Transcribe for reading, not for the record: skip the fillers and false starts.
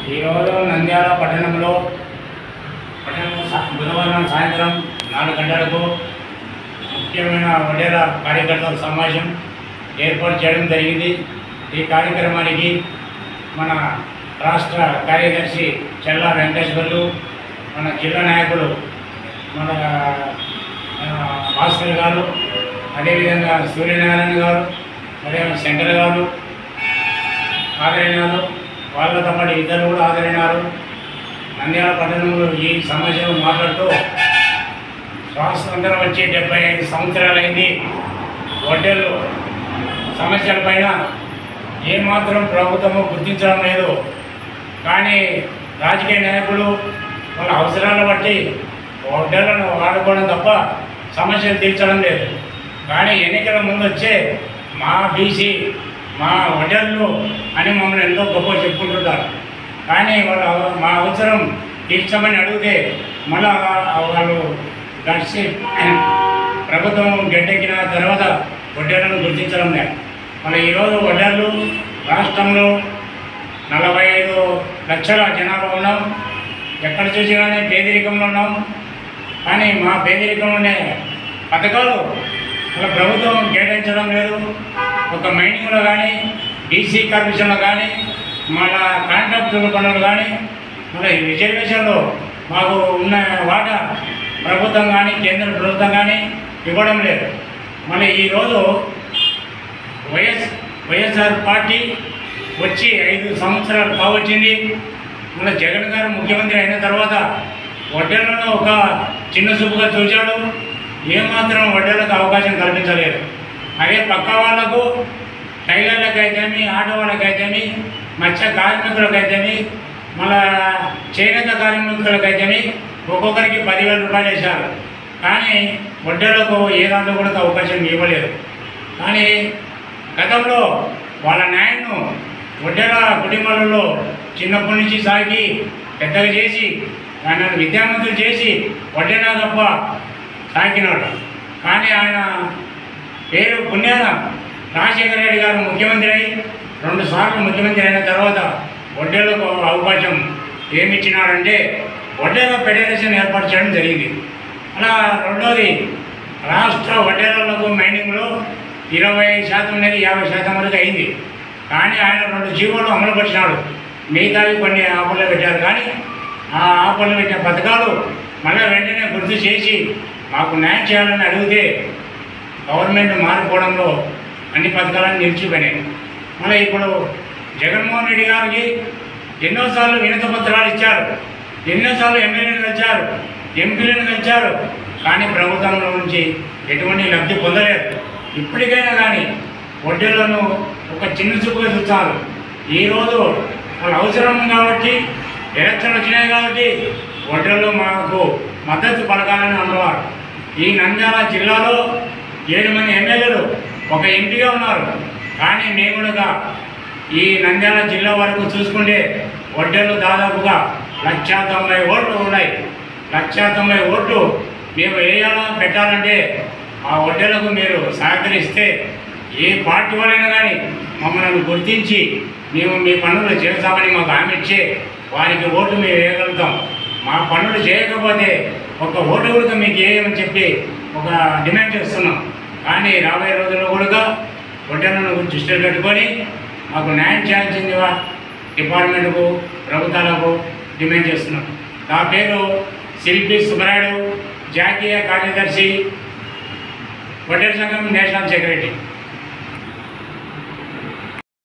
ఈరోజు నంద్యాల పట్టణంలో బుధవారం సాయంత్రం 4 గంటలకు ముఖ్యమైన వడ్డేర కార్యకర్తల సమావేశం ఏర్పాటు చేయడం జరిగింది. ఈ కార్యక్రమానికి మన రాష్ట్ర కార్యదర్శి చెల్లా వెంకటేశ్వర్లు, మన జిల్లా నాయకులు మన భాస్కర్ గారు, అదేవిధంగా సూర్యనారాయణ గారు, అదేవిధంగా శంకర్ గారు హాజరైనారు. వాళ్ళతో పాటు ఇద్దరు కూడా హాజరైనారు. నంద్యాల పట్టణంలో ఈ సమావేశంలో మాట్లాడుతూ స్వాతంత్రం వచ్చి 75 సంవత్సరాలైంది. వడ్డేళ్ళు సమస్యలపైన ఏమాత్రం ప్రభుత్వము గుర్తించడం లేదు. కానీ రాజకీయ నాయకులు వాళ్ళ అవసరాలను బట్టి వడ్డేళ్లను వాడుకోవడం తప్ప సమస్యలు తీర్చడం లేదు. కానీ ఎన్నికల ముందు వచ్చే మా బీసీ మా వడ్డేళ్ళు అని మమ్మల్ని ఎంతో గొప్ప చెప్పుకుంటుంటారు. కానీ వాళ్ళు మా అవసరం తీర్చమని అడిగితే మళ్ళా వాళ్ళు కలిసి ప్రభుత్వం గడ్డెక్కిన తర్వాత వడ్డేళ్లను గుర్తించడం లేదు. మళ్ళీ ఈరోజు వడ్డేళ్ళు రాష్ట్రంలో 45 లక్షల జనాభా ఉన్నాం. ఎక్కడ చూసినా పేదరికంలో ఉన్నాం. కానీ మా పేదరికంలోనే పథకాలు మన ప్రభుత్వం కేటాయించడం లేదు. ఒక మైనింగ్లో కానీ, బీసీ కార్పొరేషన్లో కానీ, మన కాంట్రాక్టుల పనులు కానీ, మన రిజర్వేషన్లో మాకు ఉన్న వాటా ప్రభుత్వం కానీ కేంద్ర ప్రభుత్వం కానీ ఇవ్వడం లేదు. మళ్ళీ ఈరోజు వైఎస్ఆర్ పార్టీ వచ్చి 5 సంవత్సరాలు కావచ్చింది. మన జగన్ గారు ముఖ్యమంత్రి అయిన తర్వాత వడ్డేళ్లను ఒక చిన్న చూపుగా చూశాడు. ఏమాత్రం వడ్డేళ్లకు అవకాశం కల్పించలేదు. అదే పక్క వాళ్లకు, టైలర్లకైతేమి, ఆటో వాళ్ళకైతేమి, మత్స్య కార్మికులకైతేమి, మళ్ళా చేనేత కార్మికులకైతేమి ఒక్కొక్కరికి 10,000 రూపాయలు వేశారు. కానీ వడ్డేళ్లకు ఏ దాంట్లో కూడా అవకాశం ఇవ్వలేదు. కానీ గతంలో వాళ్ళ న్యాయంను వడ్డేల కుటుంబాలలో చిన్నప్పటి నుంచి సాగి పెద్దగా చేసి ఆయన విద్యావంతులు చేసి వడ్డేనా తప్ప సాగినాడు. కానీ ఆయన పేరు పుణ్యాన రాజశేఖర రెడ్డి గారు ముఖ్యమంత్రి అయి 2 సార్లు ముఖ్యమంత్రి అయిన తర్వాత వడ్డేలకు అవకాశం ఏమిచ్చినాడంటే వడ్డేల ఫెడరేషన్ ఏర్పాటు చేయడం జరిగింది. అలా రెండోది రాష్ట్ర వడ్డేలకు మైనింగ్లో 20% అనేది 50% వరకు అయింది. కానీ ఆయన 2 జీవోలు అమలుపరిచినాడు. మిగతావి కొన్ని ఆపల్లో పెట్టారు. కానీ ఆ ఆపల్లో పెట్టిన పథకాలు మళ్ళీ వెంటనే గుర్తు చేసి మాకు న్యాయం చేయాలని అడిగితే గవర్నమెంట్ మారిపోవడంలో అన్ని పథకాలను నిలిచిపోయినాయి. మళ్ళీ ఇప్పుడు జగన్మోహన్ రెడ్డి గారికి ఎన్నోసార్లు వినతి పత్రాలు ఇచ్చారు, ఎన్నోసార్లు ఎమ్మెల్యేలు కలిశారు, ఎంపీలను కలిశారు. కానీ ప్రభుత్వంలో నుంచి ఎటువంటి లబ్ధి పొందలేదు. ఇప్పటికైనా కానీ వడ్డేళ్లను ఒక చిన్న చూపుగా చూస్తారు. ఈరోజు వాళ్ళ అవసరం కాబట్టి ఎలక్షన్లు వచ్చినాయి కాబట్టి వడ్డేళ్ళు మాకు మద్దతు పలకాలని అన్నవారు. ఈ నంద్యాల జిల్లాలో 7 మంది ఎమ్మెల్యేలు, ఒక ఎంపీగా ఉన్నారు. కానీ మేము కూడా ఈ నంద్యాల జిల్లా వరకు చూసుకుంటే వడ్డేళ్ళు దాదాపుగా 190 ఓట్లు ఉన్నాయి. 190 ఓట్లు మేము వేయాలా పెట్టాలంటే ఆ వడ్డేళ్లకు మీరు సహకరిస్తే ఏ పార్టీ వాళ్ళైనా కానీ మమ్మల్ని గుర్తించి మేము మీ పనులు చేస్తామని మాకు హామీ ఇచ్చే వారికి ఓట్లు మేము వేయగలుగుతాం. మా పనులు చేయకపోతే ఒక ఓటు కూడా మీకు వేయమని చెప్పి ఒక డిమాండ్ చేస్తున్నాం. కానీ రాబోయే రోజుల్లో కూడా వడ్డేళ్లను దృష్టిలో పెట్టుకొని మాకు న్యాయం చేయాల్సిందిగా డిపార్ట్మెంట్కు, ప్రభుత్వాలకు డిమాండ్ చేస్తున్నాం. నా పేరు శిల్పి సుబ్బరాయుడు, జాతీయ కార్యదర్శి, వడ్డేర సంఘం నేషనల్ సెక్రటరీ.